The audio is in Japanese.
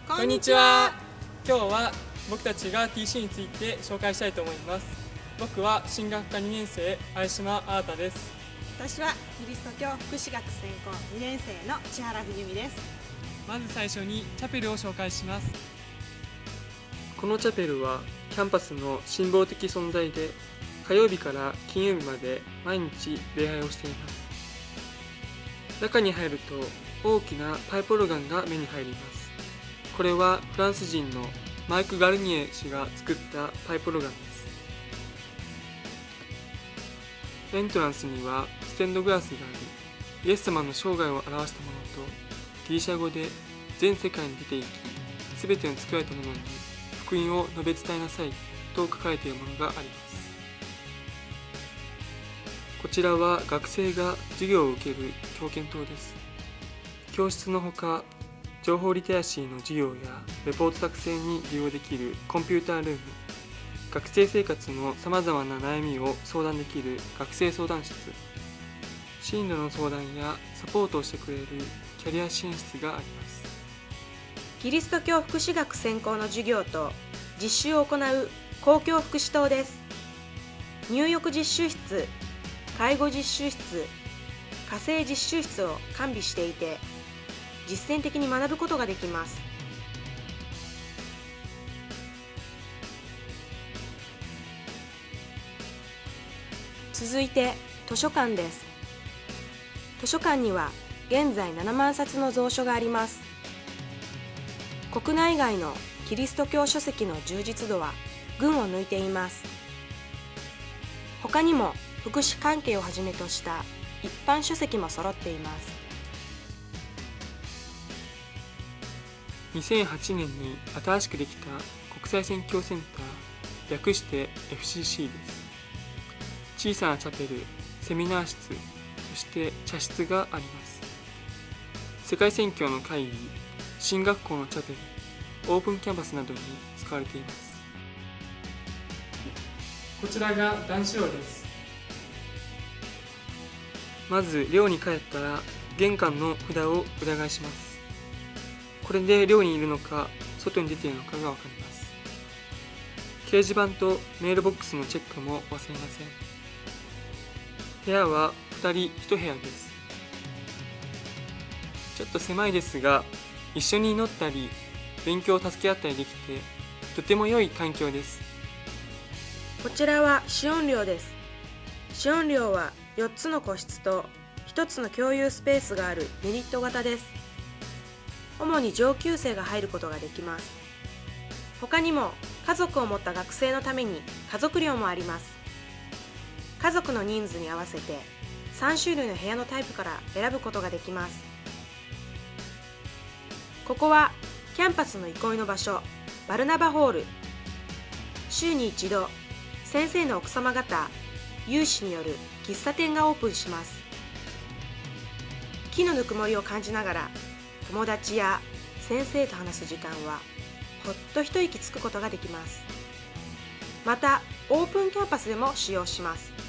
こんにちは。今日は僕たちが TC について紹介したいと思います。僕は進学科2年生相島あーたです。 私はキリスト教福祉学専攻2年生の千原冬美です。 まず最初にチャペルを紹介します。 このチャペルはキャンパスのシンボル的存在で、火曜日から金曜日まで毎日礼拝をしています。中に入ると大きなパイプオルガンが目に入ります。これはフランス人のマイク・ガルニエ氏が作ったパイプオルガンです。エントランスにはステンドグラスがあり、イエス様の生涯を表したものとギリシャ語で全世界に出て行き、すべての作られたものに福音を述べ伝えなさいと書かれているものがあります。こちらは学生が授業を受ける教研棟です。教室のほか、情報リテラシーの授業やレポート作成に利用できるコンピュータールーム、学生生活のさまざまな悩みを相談できる学生相談室、進路の相談やサポートをしてくれるキャリア支援室があります。 キリスト教福祉学専攻の授業と実習を行う公共福祉棟です。入浴実習室、介護実習室、家政実習室を完備していて、実践的に学ぶことができます。続いて図書館です。図書館には現在7万冊の蔵書があります。国内外のキリスト教書籍の充実度は群を抜いています。他にも福祉関係をはじめとした一般書籍も揃っています。 2008年に新しくできた国際宣教センター、略して FCC です。小さなチャペル、セミナー室、そして茶室があります。世界宣教の会議、神学校のチャペル、オープンキャンパスなどに使われています。 こちらが男子寮です。 まず寮に帰ったら玄関の札を裏返します。これで寮にいるのか外に出ているのかがわかります。掲示板とメールボックスのチェックも忘れません。部屋は2人1部屋です。ちょっと狭いですが、一緒に祈ったり勉強を助け合ったりできてとても良い環境です。 こちらはシオン寮です。シオン寮は4つの個室と1つの共有スペースがあるメリット型です。主に上級生が入ることができます。他にも家族を持った学生のために家族寮もあります。家族の人数に合わせて3種類の部屋のタイプから選ぶことができます。ここはキャンパスの憩いの場所、バルナバホール。週に一度、先生の奥様方有志による喫茶店がオープンします。木のぬくもりを感じながら友達や先生と話す時間はほっと一息つくことができます。またオープンキャンパスでも使用します。